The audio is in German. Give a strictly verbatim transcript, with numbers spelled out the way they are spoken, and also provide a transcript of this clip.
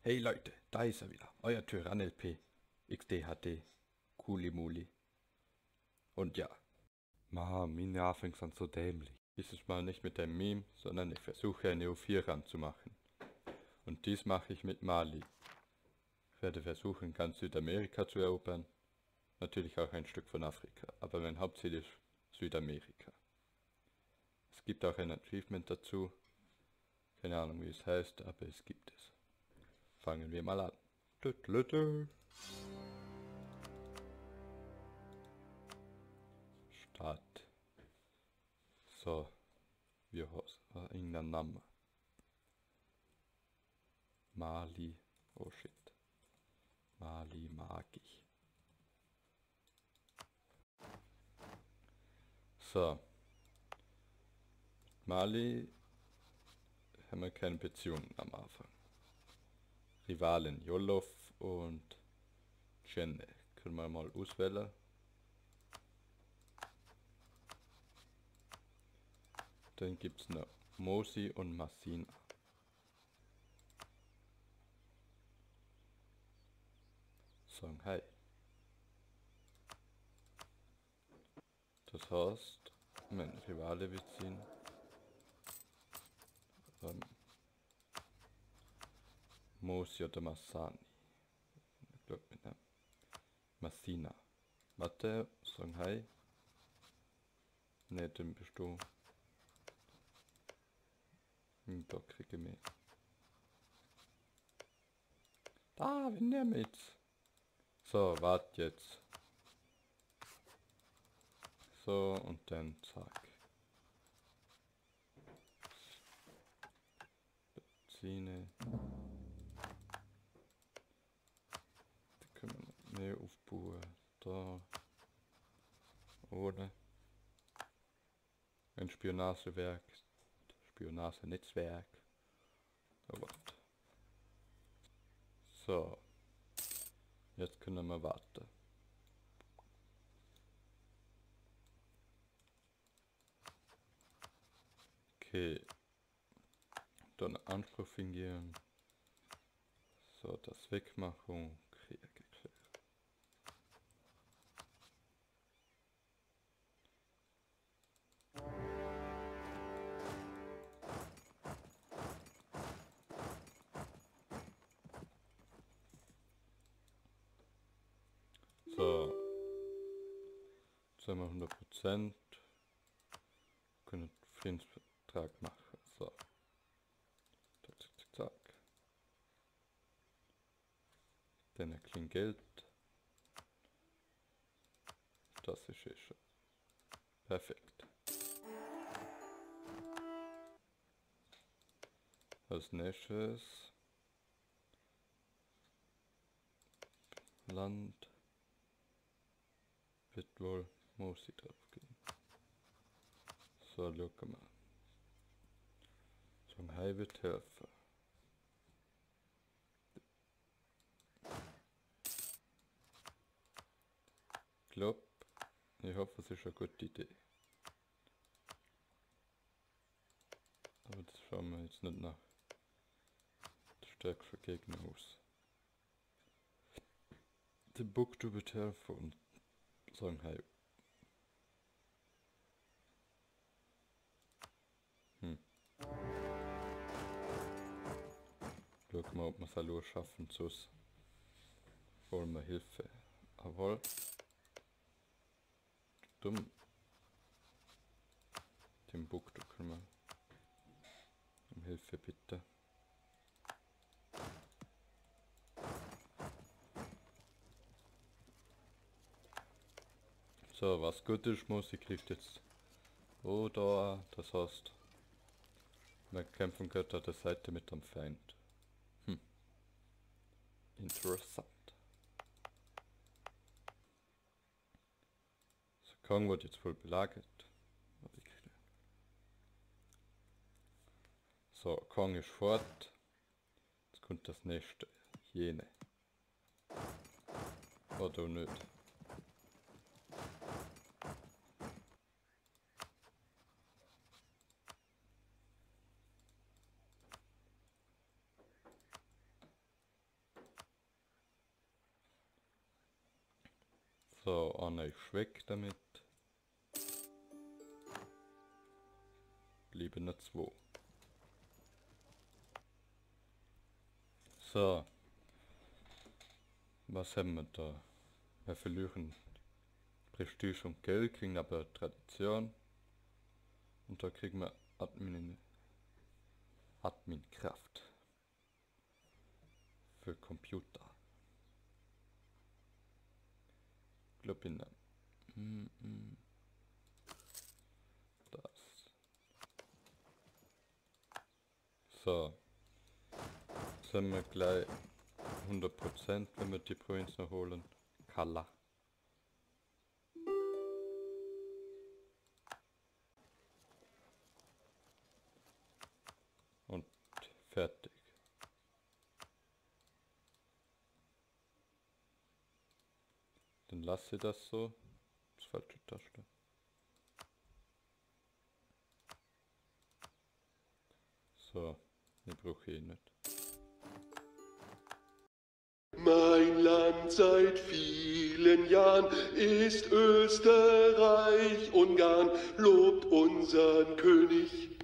Hey Leute, da ist er wieder, euer Tyrann L P, X D H D, Kulimuli. Und ja, ma, meine Anfänge sind so dämlich. Dieses Mal nicht mit einem Meme, sondern ich versuche eine O vier ranzumachen. Und dies mache ich mit Mali. Ich werde versuchen, ganz Südamerika zu erobern. Natürlich auch ein Stück von Afrika, aber mein Hauptziel ist Südamerika. Es gibt auch ein Achievement dazu. Keine Ahnung, wie es heißt, aber es gibt es. Fangen wir mal an. Start. So, wir haben irgendeinen Namen. Mali. Oh shit. Mali mag ich. So. Mali haben wir keine Beziehungen am Anfang. Rivalen Jolov und Jenne. Können wir mal auswählen. Dann gibt es noch Mosi und Massina. Sagen hi. Das heißt, mein Rivale wird ziehen. Ähm, Mosi oder Massani. Ich glaube mit einem Massina. Warte, sagen hi. Ne, dann bist du. Hm, da kriege ich mehr. Da, wir nehmen jetzt. So, wart jetzt. So, und dann zack. Zähne. Da können wir mehr aufbauen. Da. Oder ein Spionagewerk. Spionagenetzwerk. Oh, warte. So. Jetzt können wir warten. Okay. Dann Anspruch fingieren. So, das Wegmachung. Krieg geklärt. So. Jetzt haben wir hundert Prozent. Können Friedensvertrag machen. So. Zack, zack, zack, zack. Dann ein kleines Geld. Das ist eh schon perfekt. Als nächstes Land wird wohl Mosi drauf gehen. So, schau mal. Shanghai wird helfen. Ich glaube, ich hoffe, es ist eine gute Idee. Aber das schauen wir jetzt nicht nach der stärksten Gegner aus. Timbuktu wird helfen und Shanghai. Hm. Schauen wir mal, ob wir es allein schaffen, sonst holen wir Hilfe. Jawohl. Dumm. Timbuktu können wir um Hilfe bitte. So, was gut ist, Musik kriegt jetzt. Oh, da, das heißt, wir kämpfen gerade an der Seite mit dem Feind. Hm. Interessant. So, Kong wird jetzt voll belagert. So, Kong ist fort. Jetzt kommt das nächste. Jene. Oder nicht. So, Anna ist weg damit. Blieben noch zwei. So. Was haben wir da? Wir verlieren Prestige und Geld, kriegen aber Tradition. Und da kriegen wir Admin, Admin-Kraft. Für Computer. Globina. Mm -mm. Das. So. Jetzt haben wir gleich hundert Prozent, wenn wir die Provinz noch holen. Kalla. Und fertig. Dann lasse ich das so. Das falsche Taste. So, ich brauche ich nicht. Mein Land seit vielen Jahren ist Österreich, Ungarn lobt unseren König.